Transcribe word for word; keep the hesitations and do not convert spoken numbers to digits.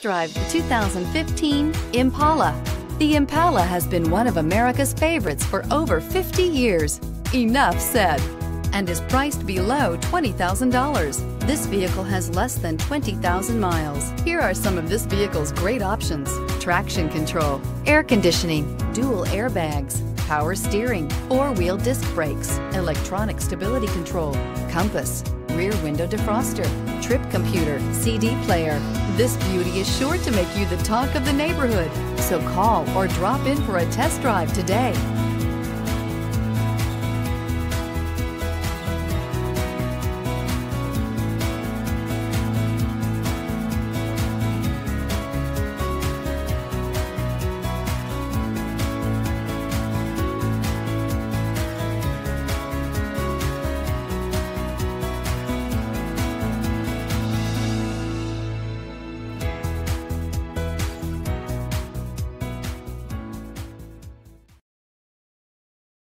drive the two thousand fifteen Impala. The Impala has been one of America's favorites for over fifty years. Enough said. And is priced below twenty thousand dollars. This vehicle has less than twenty thousand miles. Here are some of this vehicle's great options: traction control, air conditioning, dual airbags, power steering, four-wheel disc brakes, electronic stability control, compass, rear window defroster, trip computer, C D player. This beauty is sure to make you the talk of the neighborhood. So call or drop in for a test drive today.